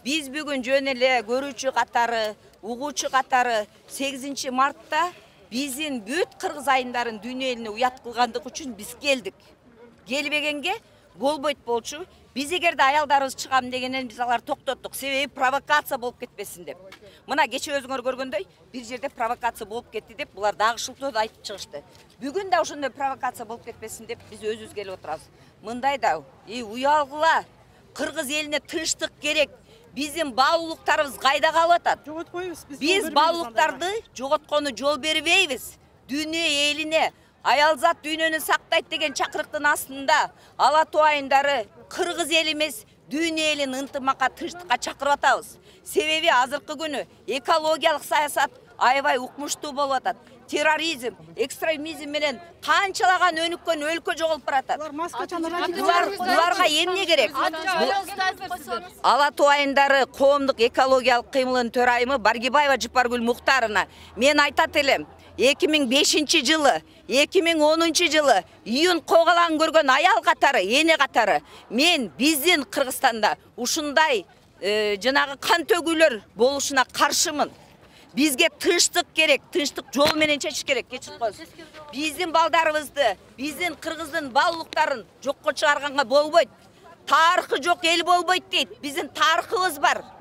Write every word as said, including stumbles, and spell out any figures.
Biz бүгін жөн эле көрүүчү катары, угуучу катары сегизинчи мартта биздин бүт кыргыз айындарын дүйнө элине уят кылгандык үчүн биз келдик. Келбегенге болбойт болчу. Biz эгерде аялдарыбыз чыгам дегенен биз алар токтоттук. Себеби провокация болуп кетпесин деп. Мына кече өзүңөр көргөндөй бир жерде провокация болуп кетти деп булар дагы шылтоо айтып чыгышты. Бүгүн да ошондой провокация болуп кетпесин деп биз өзүбүз келип отурабыз. Мындай да, и уялгыла. Кыргыз элине тынчтык керек. Биздин баалуулуктарыбыз кайда калып атат? Жоготкойбуз биз. Биз баалуулуктарды жоготкону жол бербейбиз. Дүйнө элине аялзат дүйнөнү сактайт деген чакырыктын астында Ала Тоо айындары кыргыз эл эмес, дүйнө элин ынтымакка, тынчтыкка чакырып атабыз. Себеби азыркы күнү экологиялык саясат аябай укмуштуу болуп атат. Терроризм, экстремизм менен канчалаган өнүккөн өлкө жоголуп баратат. Буларга эмне керек? Ала Тоо айындары коомдук экологиялык кыймылынын төрайымы Баргибаева Жыпаргүл Муктаровна, мен айтат элем, эки миң бешинчи жылы, эки миң онунчу жылы июнь когалан көргөн аял катары, эне катары мен биздин Кыргызстанда ушундай жанагы кан төгүүлөр болушуна каршымын. Бизге тынчтык керек, тынчтык жол менен чечиш керек. Кечип коюңуз. Биздин балдарыбызды, биздин кыргыздын баалуулуктарын жокко чыгарганга болбойт. Тарыхы жок эл болбойт дейт. Биздин тарыхыбыз бар.